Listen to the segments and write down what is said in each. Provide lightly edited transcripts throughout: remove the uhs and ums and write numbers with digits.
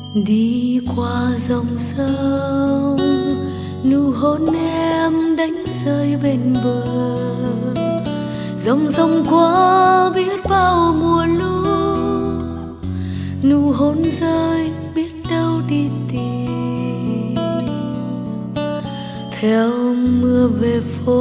Đi qua dòng sông, nụ hôn em đánh rơi bên bờ. Dòng sông qua biết bao mùa lũ, nụ hôn rơi biết đâu đi tìm. Theo mưa về phố,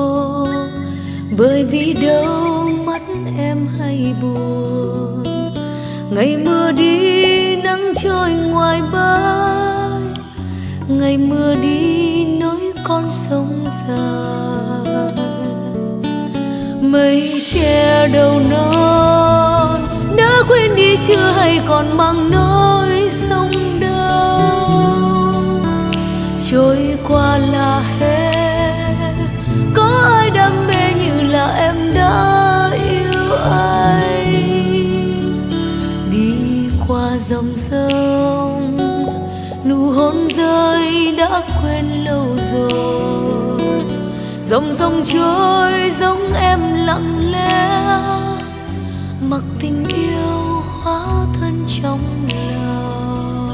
bởi vì đâu mắt em hay buồn. Ngày mưa đi nắng trôi ngoài bãi, ngày mưa đi nối con sông dài. Mây che đầu non đã quên đi chưa, hay còn mang nỗi sông đâu. Trôi qua là hết, có ai đam mê như là em đã yêu anh. Đi qua dòng sông, nụ hôn rơi đã quên lâu rồi. Dòng sông trôi giống em lặng lẽ, mặc tình yêu hóa thân trong lòng.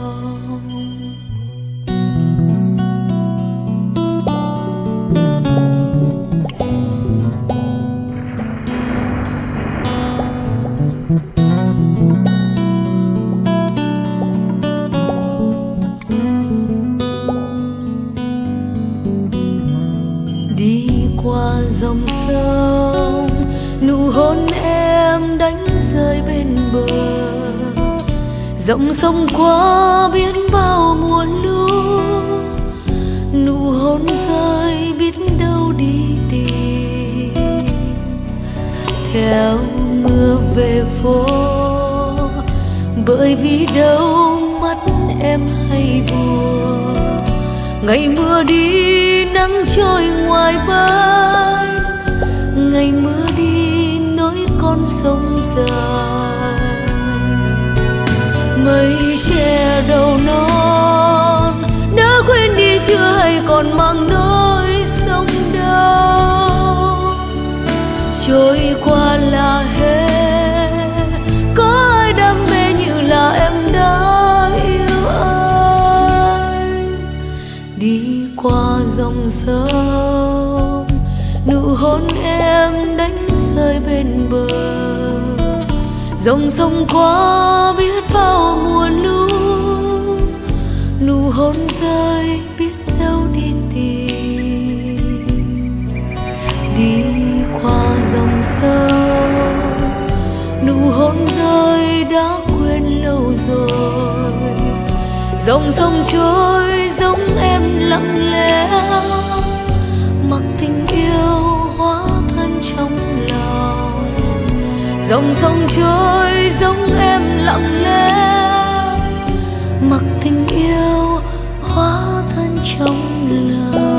Đi qua dòng sông, nụ hôn em đánh rơi bên bờ. Dòng sông qua biết bao mùa lũ, nụ hôn rơi biết đâu đi tìm. Theo mưa về phố, bởi vì đâu mắt em hay buồn. Ngày mưa đi nắng trôi ngoài bãi, ngày mưa đi nối con sông dài. Mây che đầu non đã quên đi chưa, hay còn mang nỗi sông đâu. Trôi qua là hết, có ai đam mê như là em đã yêu anh. Đi qua dòng sông, nụ hôn em đánh rơi bên bờ. Dòng sông qua biết bao mùa lũ, nụ hôn rơi biết đâu đi tìm. Đi qua dòng sông, nụ hôn rơi đã quên lâu rồi. Dòng sông trôi giống em lặng lẽ, mặc tình yêu hóa thân trong lòng. Dòng sông trôi giống em lặng lẽ, mặc tình yêu hóa thân trong lòng.